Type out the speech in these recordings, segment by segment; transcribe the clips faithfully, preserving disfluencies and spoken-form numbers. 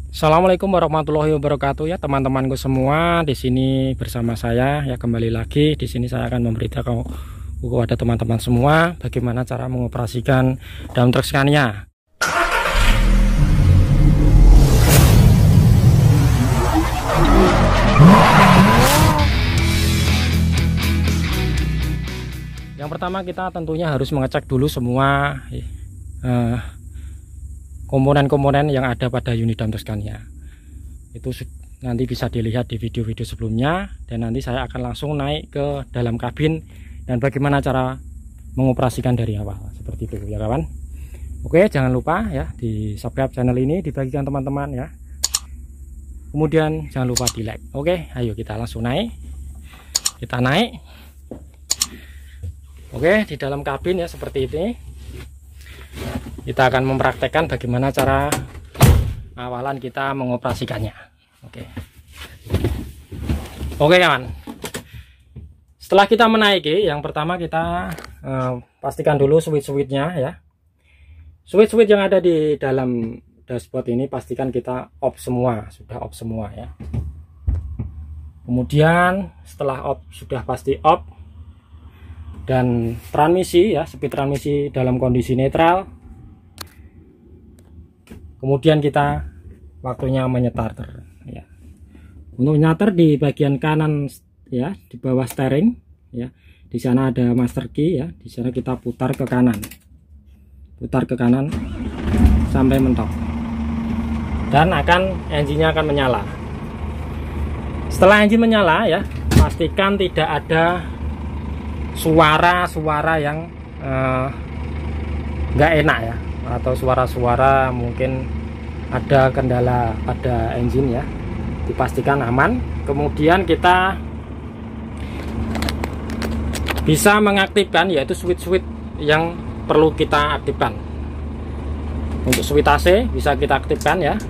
Assalamualaikum warahmatullahi wabarakatuh ya teman-temanku semua. Di sini bersama saya ya, kembali lagi di sini saya akan memberitahu kepada teman-teman semua bagaimana cara mengoperasikan dump truck Scania. Yang pertama kita tentunya harus mengecek dulu semua eh, komponen-komponen yang ada pada unit dump truck Scania. Itu nanti bisa dilihat di video-video sebelumnya, dan nanti saya akan langsung naik ke dalam kabin dan bagaimana cara mengoperasikan dari awal seperti itu ya kawan. Oke, jangan lupa ya di subscribe channel ini, dibagikan teman-teman ya, kemudian jangan lupa di like. Oke, ayo kita langsung naik. Kita naik. Oke, di dalam kabin ya seperti ini. Kita akan mempraktekkan bagaimana cara awalan kita mengoperasikannya. Oke. Oke kawan. Setelah kita menaiki, yang pertama kita eh, pastikan dulu switch-switchnya ya. Switch-switch yang ada di dalam dashboard ini pastikan kita off semua, sudah off semua ya. Kemudian setelah off, sudah pasti off, dan transmisi ya, speed transmisi dalam kondisi netral. Kemudian kita waktunya menyetarter ya. Untuk nyetar di bagian kanan ya, di bawah steering ya. Di sana ada master key ya. Di sana kita putar ke kanan. Putar ke kanan sampai mentok. Dan akan engine-nya akan menyala. Setelah engine menyala ya, pastikan tidak ada suara-suara yang enggak eh, enak ya, atau suara-suara mungkin ada kendala pada engine ya, dipastikan aman. Kemudian kita bisa mengaktifkan yaitu switch-switch yang perlu kita aktifkan. Untuk switch A C bisa kita aktifkan ya,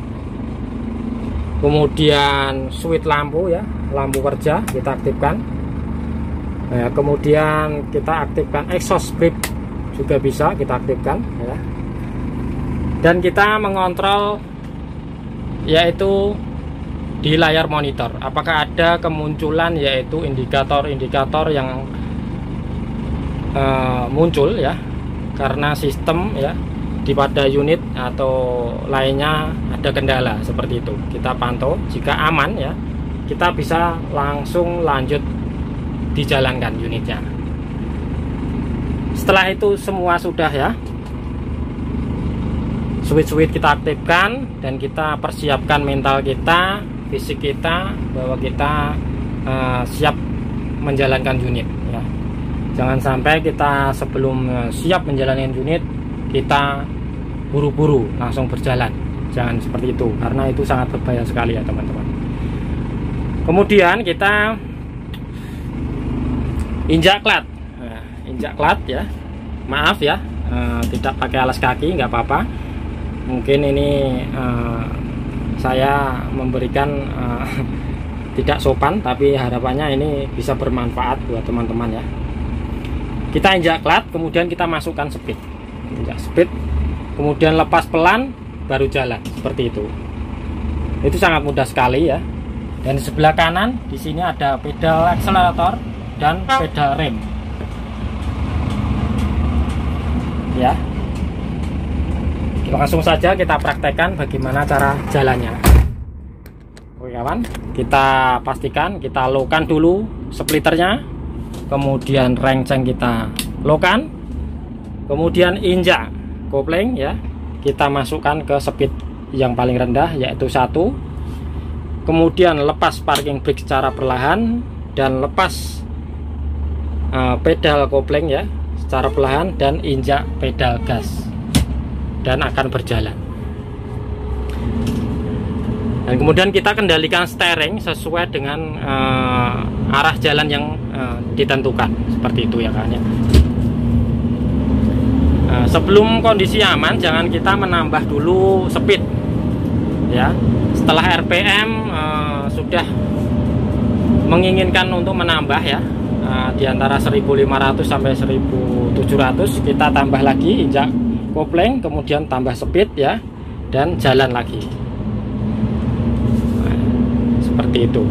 kemudian switch lampu ya, lampu kerja kita aktifkan ya. Kemudian kita aktifkan exhaust brake juga bisa kita aktifkan ya. Dan kita mengontrol yaitu di layar monitor apakah ada kemunculan yaitu indikator-indikator yang uh, muncul ya, karena sistem ya di pada unit atau lainnya ada kendala seperti itu. Kita pantau, jika aman ya kita bisa langsung lanjut dijalankan unitnya. Setelah itu semua sudah ya, switch-switch kita aktifkan, dan kita persiapkan mental kita, fisik kita, bahwa kita uh, siap menjalankan unit ya. Jangan sampai kita sebelum uh, siap menjalankan unit kita buru-buru langsung berjalan. Jangan seperti itu, karena itu sangat berbahaya sekali ya teman-teman. Kemudian kita injak klat, nah, injak klat ya. Maaf ya, uh, tidak pakai alas kaki nggak apa-apa. Mungkin ini uh, saya memberikan uh, tidak sopan, tapi harapannya ini bisa bermanfaat buat teman-teman ya. Kita injak klat, kemudian kita masukkan speed, injak speed, kemudian lepas pelan, baru jalan seperti itu. Itu sangat mudah sekali ya. Dan di sebelah kanan di sini ada pedal akselerator dan pedal rem ya. Langsung saja kita praktekkan bagaimana cara jalannya. Oke kawan, kita pastikan kita low-kan dulu splitternya, kemudian rengseng kita low-kan, kemudian injak kopling ya, kita masukkan ke speed yang paling rendah yaitu satu, kemudian lepas parking brake secara perlahan dan lepas uh, pedal kopling ya secara perlahan, dan injak pedal gas dan akan berjalan. Dan kemudian kita kendalikan steering sesuai dengan uh, arah jalan yang uh, ditentukan seperti itu ya kan ya. Uh, sebelum kondisi aman jangan kita menambah dulu speed ya. Setelah R P M uh, sudah menginginkan untuk menambah ya, uh, di antara seribu lima ratus sampai seribu tujuh ratus, kita tambah lagi injak kopling, kemudian tambah speed ya, dan jalan lagi. seperti itu.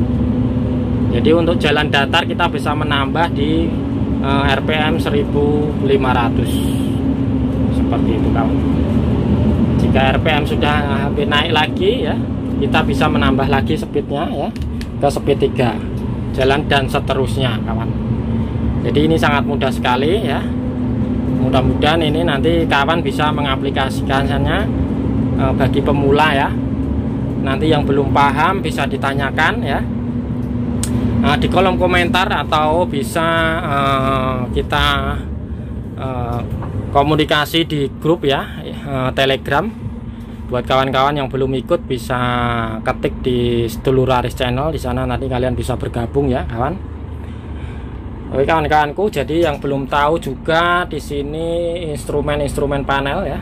Jadi untuk jalan datar kita bisa menambah di uh, R P M seribu lima ratus seperti itu kawan. Jika R P M sudah hampir naik lagi ya, kita bisa menambah lagi speednya ya ke speed tiga, jalan dan seterusnya kawan. Jadi ini sangat mudah sekali ya. Mudah-mudahan ini nanti kawan bisa mengaplikasikannya uh, bagi pemula ya. Nanti yang belum paham bisa ditanyakan ya, nah, di kolom komentar, atau bisa uh, kita uh, komunikasi di grup ya, uh, Telegram. Buat kawan-kawan yang belum ikut bisa ketik di Sedulur Aris Channel, di sana nanti kalian bisa bergabung ya kawan. Oke kawan-kawanku, jadi yang belum tahu juga di sini instrumen-instrumen panel ya.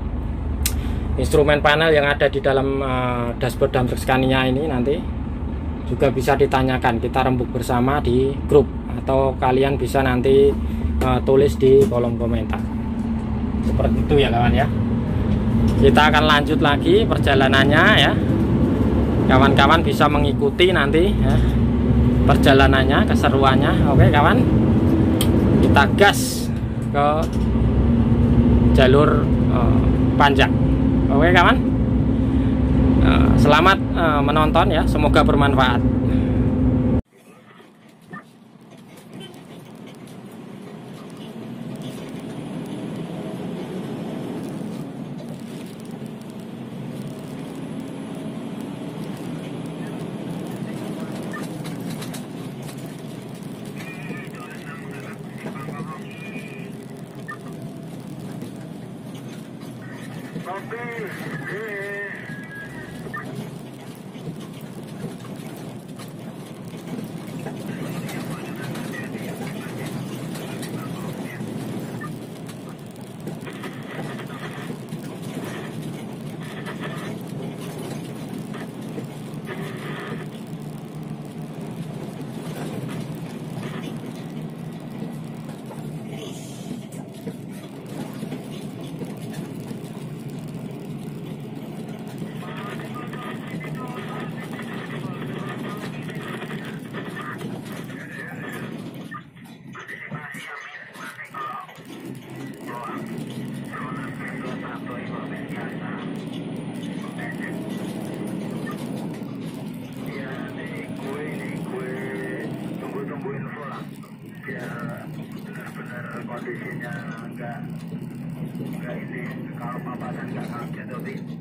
Instrumen panel yang ada di dalam uh, dashboard Damtrex Scania ini nanti juga bisa ditanyakan, kita rembuk bersama di grup, atau kalian bisa nanti uh, tulis di kolom komentar. Seperti itu ya kawan ya. Kita akan lanjut lagi perjalanannya ya. Kawan-kawan bisa mengikuti nanti ya, perjalanannya, keseruannya. Oke kawan, kita gas ke jalur uh, panjang. Oke kawan, selamat menonton ya, semoga bermanfaat. Kondisinya enggak enggak ini, kalau papasan enggak kaget tapi